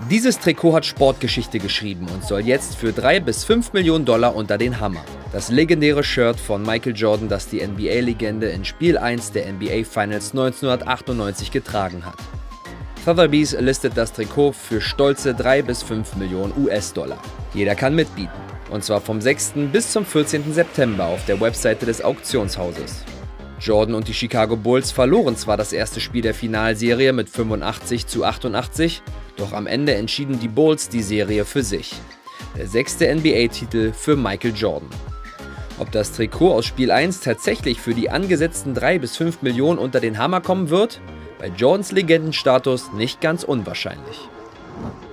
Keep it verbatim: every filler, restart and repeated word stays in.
Dieses Trikot hat Sportgeschichte geschrieben und soll jetzt für drei bis fünf Millionen Dollar unter den Hammer. Das legendäre Shirt von Michael Jordan, das die N B A-Legende in Spiel eins der N B A Finals neunzehnhundertachtundneunzig getragen hat. Sotheby's listet das Trikot für stolze drei bis fünf Millionen U S-Dollar. Jeder kann mitbieten. Und zwar vom sechsten bis zum vierzehnten September auf der Webseite des Auktionshauses. Jordan und die Chicago Bulls verloren zwar das erste Spiel der Finalserie mit fünfundachtzig zu achtundachtzig, doch am Ende entschieden die Bulls die Serie für sich. Der sechste N B A-Titel für Michael Jordan. Ob das Trikot aus Spiel eins tatsächlich für die angesetzten drei bis fünf Millionen unter den Hammer kommen wird? Bei Jordans Legendenstatus nicht ganz unwahrscheinlich.